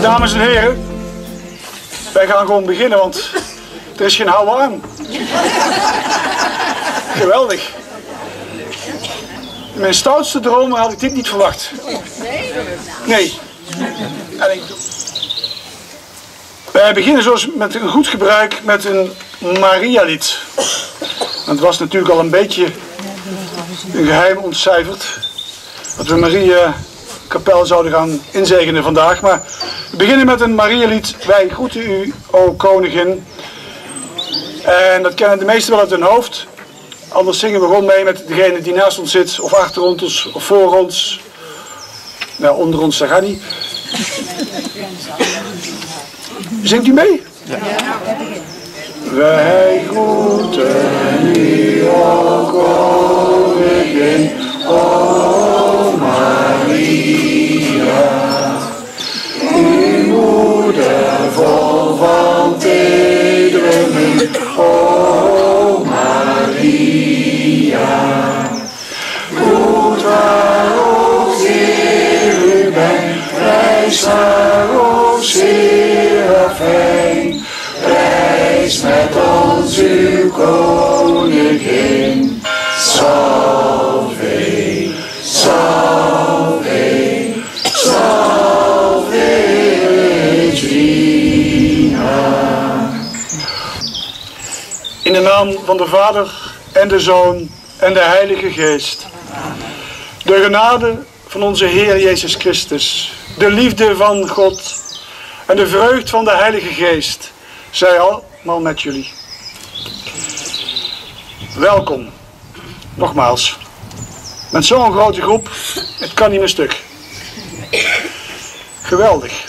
Dames en heren, wij gaan gewoon beginnen, want er is geen houden aan. Geweldig. In mijn stoutste dromen had ik dit niet verwacht. Nee. Wij beginnen zoals met een goed gebruik met een Marialied. Het was natuurlijk al een beetje een geheim ontcijferd dat we Maria Kapel zouden gaan inzegenen vandaag. Maar we beginnen met een Marialied. Wij groeten u, o koningin. En dat kennen de meesten wel uit hun hoofd. Anders zingen we gewoon mee met degene die naast ons zit, of achter ons, of voor ons. Nou, onder ons, dat gaat niet. Zingt u mee? Ja. Wij groeten u, o koningin, o Maria. Uw moeder vol van tederen, o Maria. Goed waar, o Heer, u bent, prijs haar, o Serafijn. Prijs met ons uw koningin. Salve, salve, salve Regina. In de naam van de Vader en de Zoon en de Heilige Geest. De genade van onze Heer Jezus Christus, de liefde van God en de vreugd van de Heilige Geest zij allemaal met jullie. Welkom, nogmaals, met zo'n grote groep, het kan niet meer stuk. Geweldig.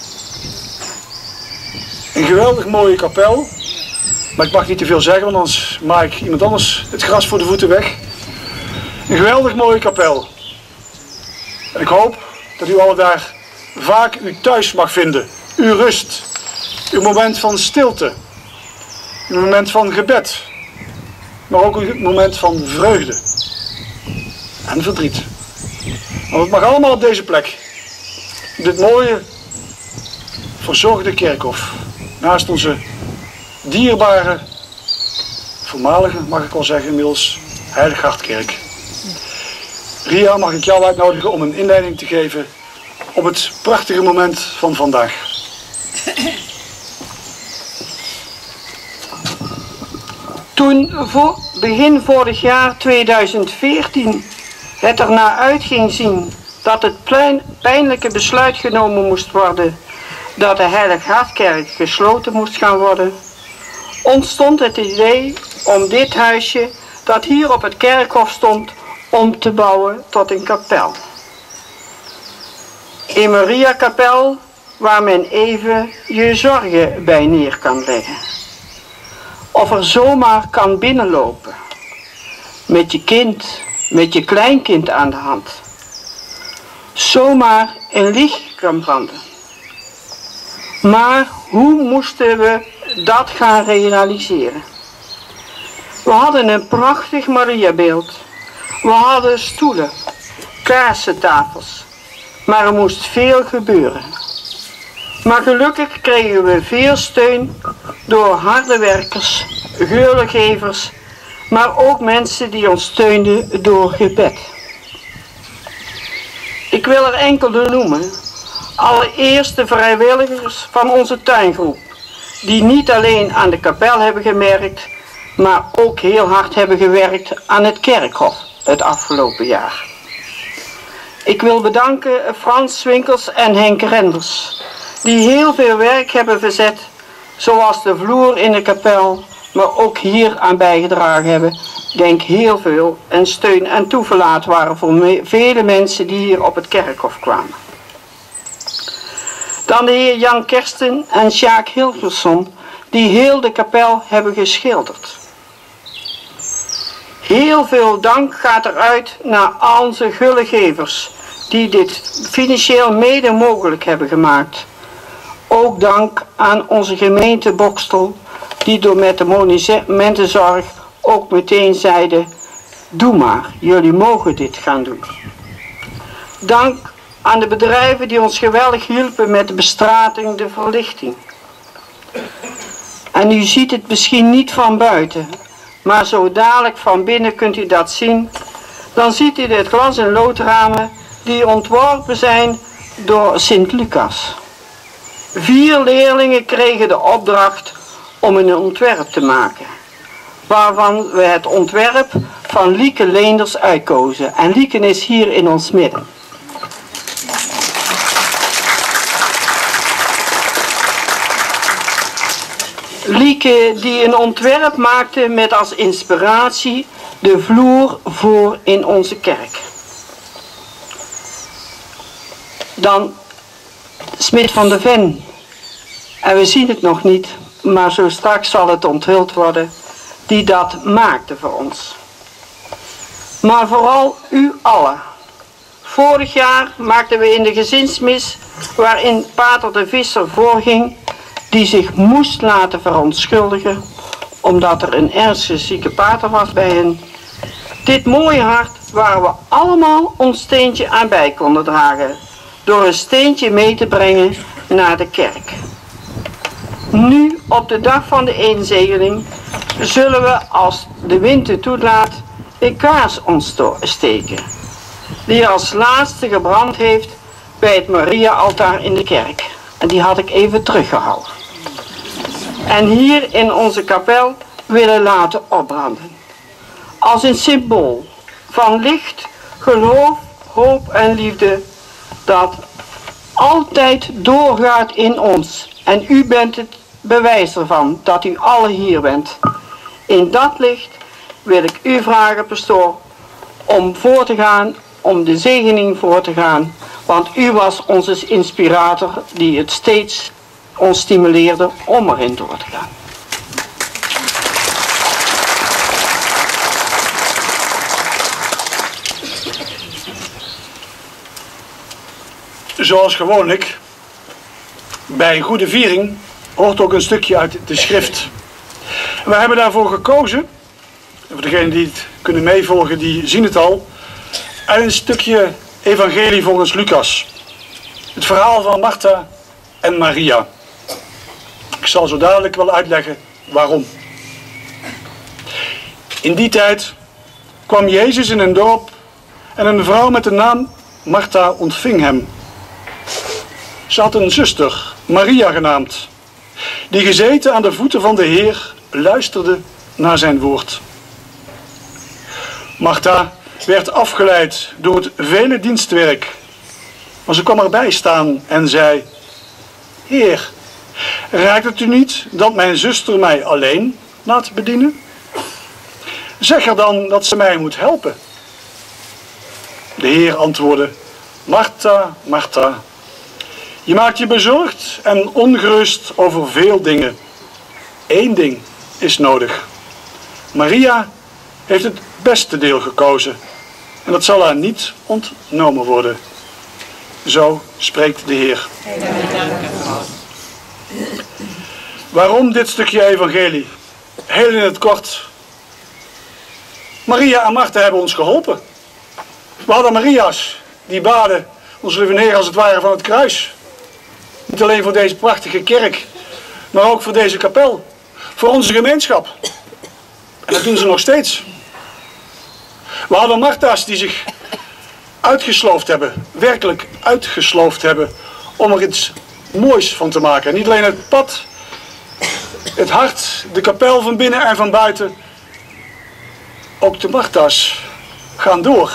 Een geweldig mooie kapel, maar ik mag niet te veel zeggen, want anders maak ik iemand anders het gras voor de voeten weg. Een geweldig mooie kapel. En ik hoop dat u alle daar vaak uw thuis mag vinden, uw rust, uw moment van stilte, uw moment van gebed, maar ook uw moment van vreugde en verdriet. Want het mag allemaal op deze plek, dit mooie, verzorgde kerkhof, naast onze dierbare, voormalige, mag ik wel zeggen inmiddels, Heilig Hartkerk. Ria, mag ik jou uitnodigen om een inleiding te geven op het prachtige moment van vandaag. Toen begin vorig jaar 2014 het ernaar uit ging zien dat het pijnlijke besluit genomen moest worden dat de Heilig Hartkerk gesloten moest gaan worden, ontstond het idee om dit huisje dat hier op het kerkhof stond om te bouwen tot een kapel. Een Mariakapel waar men even je zorgen bij neer kan leggen. Of er zomaar kan binnenlopen. Met je kind, met je kleinkind aan de hand. Zomaar een licht kan branden. Maar hoe moesten we dat gaan realiseren? We hadden een prachtig Mariabeeld. We hadden stoelen, kaarsentafels. Maar er moest veel gebeuren. Maar gelukkig kregen we veel steun door harde werkers, geurgevers, maar ook mensen die ons steunden door gebed. Ik wil er enkele noemen. Allereerst de vrijwilligers van onze tuingroep, die niet alleen aan de kapel hebben gemerkt, maar ook heel hard hebben gewerkt aan het kerkhof het afgelopen jaar. Ik wil bedanken Frans Winkels en Henk Renders, die heel veel werk hebben verzet, zoals de vloer in de kapel, maar ook hier aan bijgedragen hebben. Ik denk heel veel en steun en toeverlaat waren voor vele mensen die hier op het kerkhof kwamen. Dan de heer Jan Kersten en Sjaak Hilversson, die heel de kapel hebben geschilderd. Heel veel dank gaat eruit naar al onze gulle-gevers die dit financieel mede mogelijk hebben gemaakt. Ook dank aan onze gemeente Bokstel, die door met de monumentenzorg ook meteen zeiden, doe maar, jullie mogen dit gaan doen. Dank aan de bedrijven die ons geweldig hielpen met de bestrating, de verlichting. En u ziet het misschien niet van buiten, maar zo dadelijk van binnen kunt u dat zien. Dan ziet u de glas- en loodramen die ontworpen zijn door Sint Lucas. 4 leerlingen kregen de opdracht om een ontwerp te maken, waarvan we het ontwerp van Lieke Leenders uitkozen. En Lieke is hier in ons midden. Lieke die een ontwerp maakte met als inspiratie de vloer voor in onze kerk. Dan Smit van der Ven. En we zien het nog niet, maar zo straks zal het onthuld worden, die dat maakte voor ons. Maar vooral u allen. Vorig jaar maakten we in de gezinsmis, waarin Pater de Visser voorging, die zich moest laten verontschuldigen, omdat er een ernstig zieke pater was bij hen. Dit mooie hart waar we allemaal ons steentje aan bij konden dragen, door een steentje mee te brengen naar de kerk. Nu, op de dag van de inzegeling, zullen we, als de wind het toelaat, een kaars ontsteken, die als laatste gebrand heeft bij het Maria-altaar in de kerk. En die had ik even teruggehouden. En hier in onze kapel willen laten opbranden. Als een symbool van licht, geloof, hoop en liefde, dat altijd doorgaat in ons. En u bent het bewijs ervan dat u alle hier bent. In dat licht wil ik u vragen, pastoor, om voor te gaan, om de zegening voor te gaan. Want u was onze inspirator die het steeds ons stimuleerde om erin door te gaan. Zoals gewoonlijk, bij een goede viering hoort ook een stukje uit de schrift. We hebben daarvoor gekozen, en voor degenen die het kunnen meevolgen, die zien het al, uit een stukje evangelie volgens Lucas. Het verhaal van Martha en Maria. Ik zal zo dadelijk wel uitleggen waarom. In die tijd kwam Jezus in een dorp en een vrouw met de naam Martha ontving hem. Ze had een zuster, Maria genaamd, die gezeten aan de voeten van de Heer luisterde naar zijn woord. Martha werd afgeleid door het vele dienstwerk, maar ze kwam erbij staan en zei: Heer, raakt het u niet dat mijn zuster mij alleen laat bedienen? Zeg er dan dat ze mij moet helpen. De Heer antwoordde: Martha, Martha, je maakt je bezorgd en ongerust over veel dingen. 1 ding is nodig. Maria heeft het beste deel gekozen en dat zal haar niet ontnomen worden. Zo spreekt de Heer. Waarom dit stukje evangelie? Heel in het kort. Maria en Martha hebben ons geholpen. We hadden Maria's die baden ons lieve Heer als het ware van het kruis. Niet alleen voor deze prachtige kerk, maar ook voor deze kapel. Voor onze gemeenschap. En dat doen ze nog steeds. We hadden Martha's die zich uitgesloofd hebben, werkelijk uitgesloofd hebben, om er iets moois van te maken. En niet alleen het pad, het hart, de kapel van binnen en van buiten. Ook de Martha's gaan door.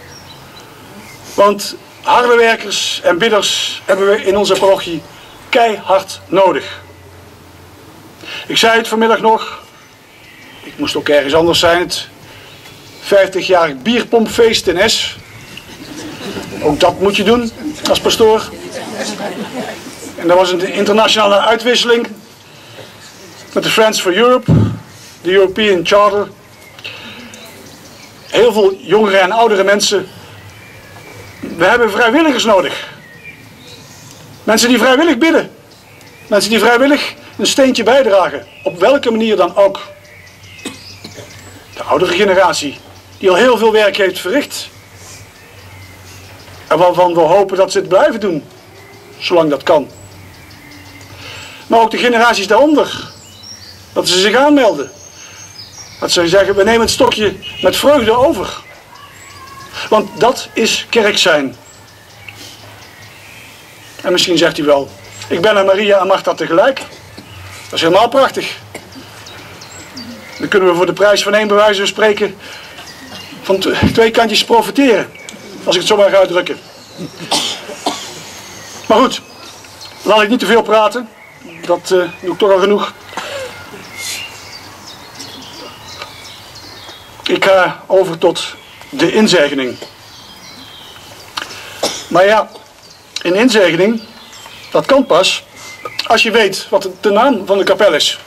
Want harde werkers en bidders hebben we in onze parochie keihard nodig. Ik zei het vanmiddag nog, ik moest ook ergens anders zijn, het 50-jarig bierpompfeest in Es. Ook dat moet je doen als pastoor. En dat was een internationale uitwisseling met de Friends for Europe, de European Charter. Heel veel jongere en oudere mensen. We hebben vrijwilligers nodig. Mensen die vrijwillig bidden. Mensen die vrijwillig een steentje bijdragen. Op welke manier dan ook. De oudere generatie die al heel veel werk heeft verricht. En waarvan we hopen dat ze het blijven doen, zolang dat kan. Maar ook de generaties daaronder, dat ze zich aanmelden. Dat ze zeggen, we nemen het stokje met vreugde over. Want dat is kerk zijn. En misschien zegt hij wel, ik ben aan Maria en Martha tegelijk. Dat is helemaal prachtig. Dan kunnen we voor de prijs van 1 bij wijze van spreken van 2 kantjes profiteren. Als ik het zo maar ga uitdrukken. Maar goed, laat ik niet te veel praten. Dat doe ik toch al genoeg. Ik ga over tot de inzegening. Maar ja, een inzegening, dat kan pas als je weet wat de naam van de kapel is.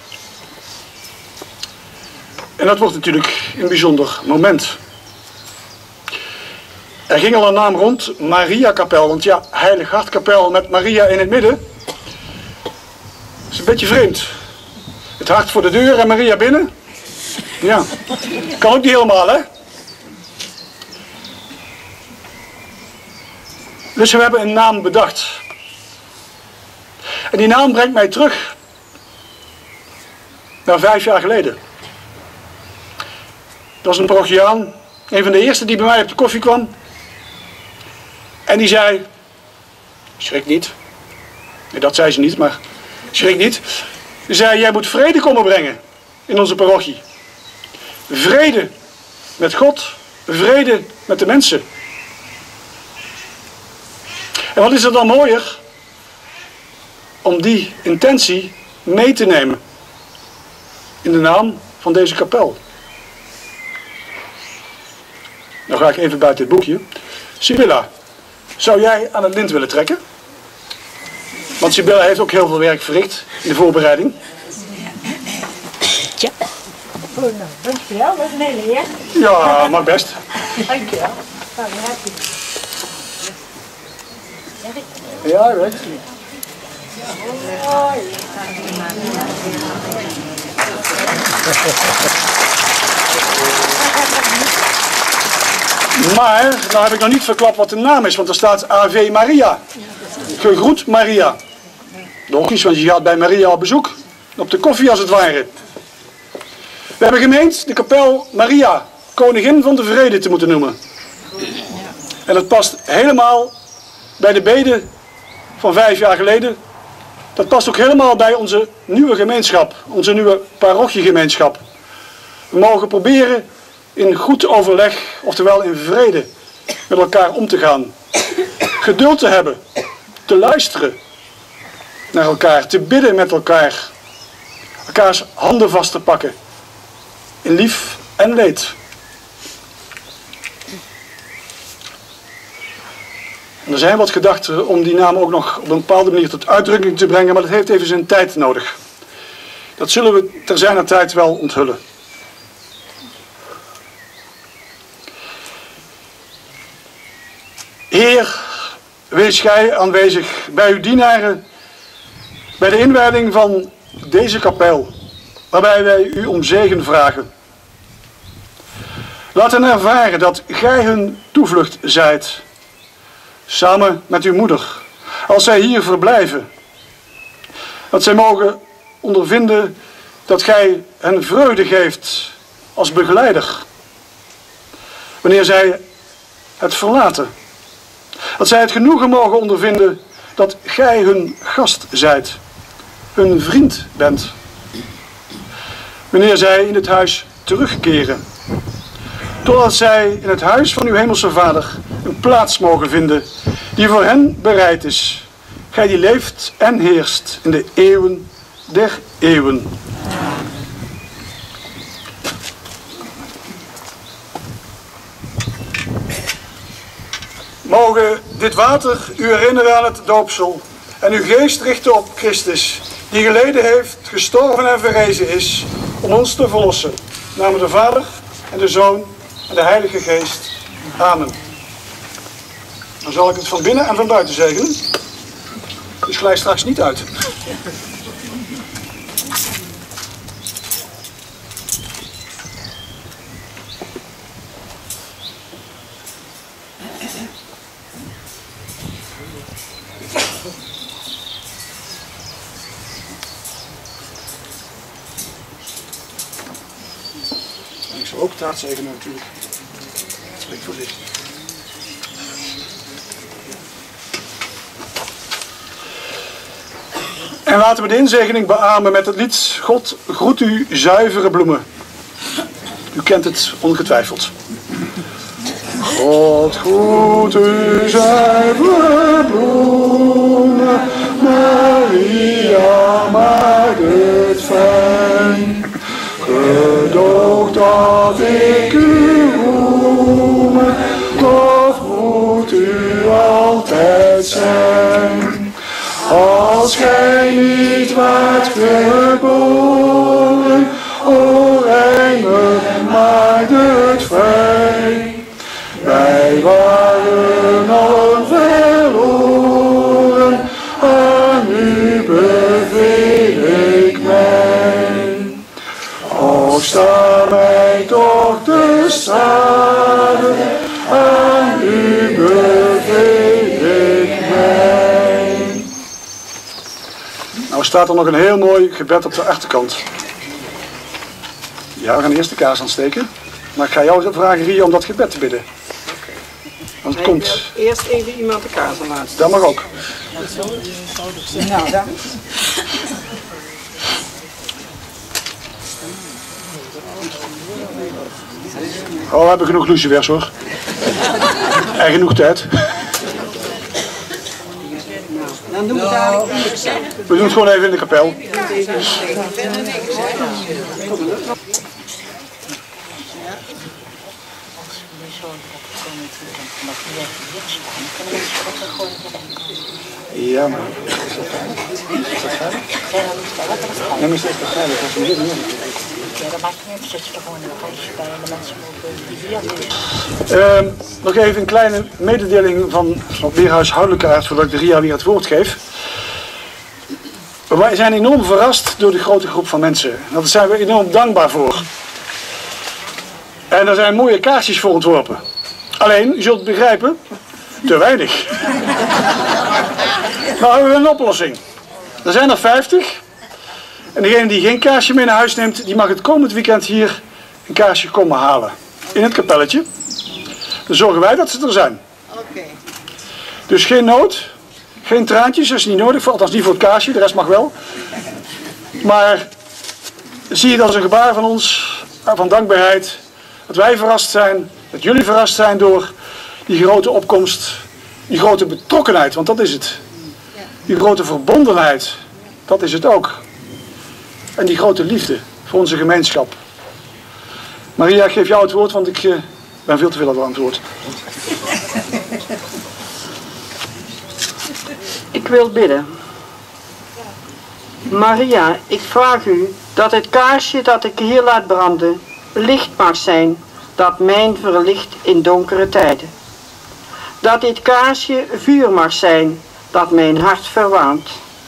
En dat wordt natuurlijk een bijzonder moment. Er ging al een naam rond, Mariakapel, want ja, Heilig Hartkapel met Maria in het midden. Dat is een beetje vreemd. Het hart voor de deur en Maria binnen. Ja, kan ook niet helemaal, hè? Dus we hebben een naam bedacht. En die naam brengt mij terug naar 5 jaar geleden. Dat was een parochiaan, een van de eerste die bij mij op de koffie kwam. En die zei, schrik niet. Nee, dat zei ze niet, maar schrik niet. Die zei, jij moet vrede komen brengen in onze parochie. Vrede met God, vrede met de mensen. En wat is er dan mooier om die intentie mee te nemen in de naam van deze kapel. Nou ga ik even buiten het boekje. Sibylla, zou jij aan het lint willen trekken? Want Sibylla heeft ook heel veel werk verricht in de voorbereiding. Ja. Oh, nou, dankjewel. Dat is een hele eer. Ja, mag best. Dankjewel. Nou, dan heb je. Ja, ik weet het. Hoi. Maar, nou heb ik nog niet verklapt wat de naam is, want er staat Ave Maria. Gegroet Maria. Logisch, want je gaat bij Maria op bezoek. Op de koffie als het ware. We hebben gemeend de kapel Maria, koningin van de vrede, te moeten noemen. En dat past helemaal bij de bede van 5 jaar geleden. Dat past ook helemaal bij onze nieuwe gemeenschap, onze nieuwe parochiegemeenschap. We mogen proberen in goed overleg, oftewel in vrede, met elkaar om te gaan. Geduld te hebben, te luisteren naar elkaar, te bidden met elkaar. Elkaars handen vast te pakken, in lief en leed. En er zijn wat gedachten om die naam ook nog op een bepaalde manier tot uitdrukking te brengen, maar dat heeft even zijn tijd nodig. Dat zullen we ter zijner tijd wel onthullen. Heer, wees gij aanwezig bij uw dienaren, bij de inwijding van deze kapel, waarbij wij u om zegen vragen. Laat hen ervaren dat gij hun toevlucht zijt, samen met uw moeder, als zij hier verblijven. Dat zij mogen ondervinden dat gij hen vreugde geeft als begeleider, wanneer zij het verlaten. Dat zij het genoegen mogen ondervinden dat gij hun gast zijt, hun vriend bent. Wanneer zij in het huis terugkeren. Totdat zij in het huis van uw hemelse Vader een plaats mogen vinden die voor hen bereid is. Gij die leeft en heerst in de eeuwen der eeuwen. Mogen dit water u herinneren aan het doopsel en uw geest richten op Christus, die geleden heeft, gestorven en verrezen is, om ons te verlossen. Namens de Vader en de Zoon en de Heilige Geest. Amen. Dan zal ik het van binnen en van buiten zegenen. Dus glij straks niet uit. zal ook taart zegenen natuurlijk. Dat spreekt voor zich. En laten we de inzegening beamen met het lied God groet u zuivere bloemen. U kent het ongetwijfeld. God groet u zuivere bloemen, Maria maakt het fijn. Gedoog dat ik u roemen, God moet u altijd zijn. Als gij niet waart geboren, o engel, maakt het vrij. Wij waren al verloren, aan u beveel ik mij. Och, sta mij toch te stade, aan u beveel ik mij. Nou staat er nog een heel mooi gebed op de achterkant. Ja, we gaan eerst de kaars aansteken. Maar ik ga jou vragen, Ria, om dat gebed te bidden. Want het komt. Eerst even iemand de kaars aan laten. Dat mag ook. Nou, dan. Oh, we hebben genoeg lucifers hoor. En genoeg tijd. Dan doen we het eigenlijk. We doen het gewoon even in de kapel. Ja, maar. Ja, maar is het echt veilig als we dit doen? Ja, dat maakt niet uit. Zet je er gewoon in een huisje bij en de mensen mogen hier. Nog even een kleine mededeling van meer huishoudelijke aard voordat ik de Ria weer het woord geef. Wij zijn enorm verrast door de grote groep van mensen. Daar zijn we enorm dankbaar voor. En er zijn mooie kaarsjes voor ontworpen. Alleen, u zult begrijpen, te weinig. Nou hebben we een oplossing. Er zijn er 50. En degene die geen kaarsje mee naar huis neemt, die mag het komend weekend hier een kaarsje komen halen. In het kapelletje. Dan zorgen wij dat ze er zijn. Oké. Dus geen nood, geen traantjes, dat is niet nodig, althans niet voor het kaarsje, de rest mag wel. Maar zie het als een gebaar van ons, van dankbaarheid, dat wij verrast zijn, dat jullie verrast zijn door die grote opkomst, die grote betrokkenheid, want dat is het. Die grote verbondenheid, dat is het ook. En die grote liefde voor onze gemeenschap. Maria, ik geef jou het woord, want ik ben veel te veel aan het woord. Ik wil bidden. Maria, ik vraag u dat het kaarsje dat ik hier laat branden licht mag zijn, dat mijn verlicht in donkere tijden. Dat dit kaarsje vuur mag zijn, dat mijn hart verwarmt.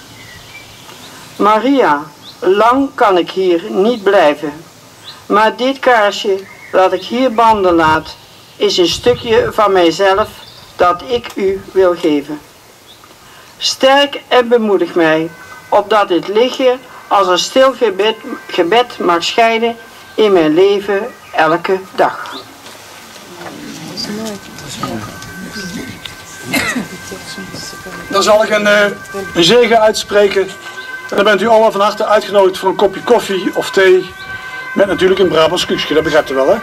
Maria, lang kan ik hier niet blijven, maar dit kaarsje dat ik hier branden laat, is een stukje van mijzelf dat ik u wil geven. Sterk en bemoedig mij, opdat dit lichtje als een stil gebed mag schijnen in mijn leven elke dag. Dan zal ik een zegen uitspreken. En dan bent u allemaal van harte uitgenodigd voor een kopje koffie of thee. Met natuurlijk een Brabants kuksje, dat begrijpt u wel, hè?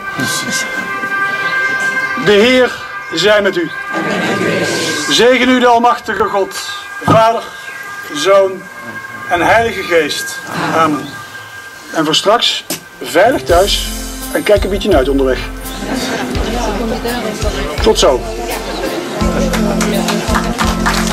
De Heer zij met u. Zegen u de Almachtige God, Vader, Zoon en Heilige Geest. Amen. En voor straks, veilig thuis en kijk een beetje uit onderweg. Tot zo.